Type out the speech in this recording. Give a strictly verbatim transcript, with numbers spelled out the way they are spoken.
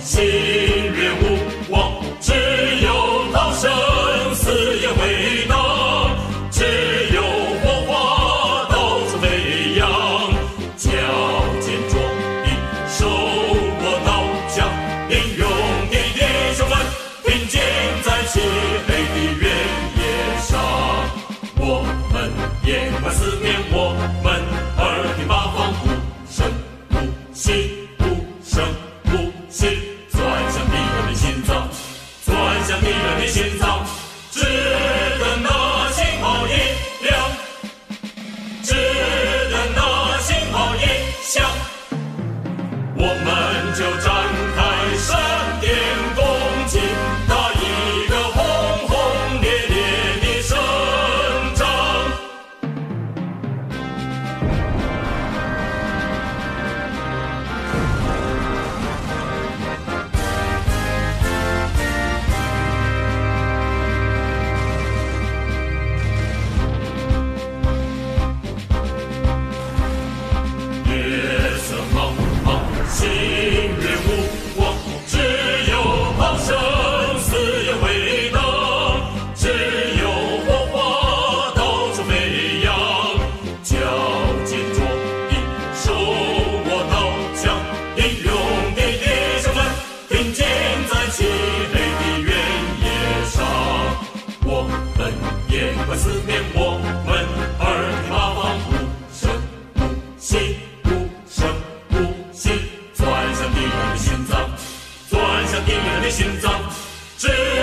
心愿无望，只有逃生，死也未当，只有火花到处飞扬，矫健壮义，手握刀枪，英勇的弟兄们，并肩在漆黑的原野上，我们眼观四面，我们耳听八方，无声无息，无声无息，钻向敌人的心脏，钻向敌人的心脏，只等那信号一亮，只等那信号一响，我们就展开闪电攻击，打一个轰轰烈烈的胜仗。夜色茫茫，心愿无望，只有逃生，死也未当，只有火花到处飞扬，矫健壮义，手握刀枪，英勇的弟兄们，并肩在漆黑的原野上，我们眼观四面，我们耳听八方，无声无息，无声无息，钻向敌人的心脏，钻向敌人的心脏，只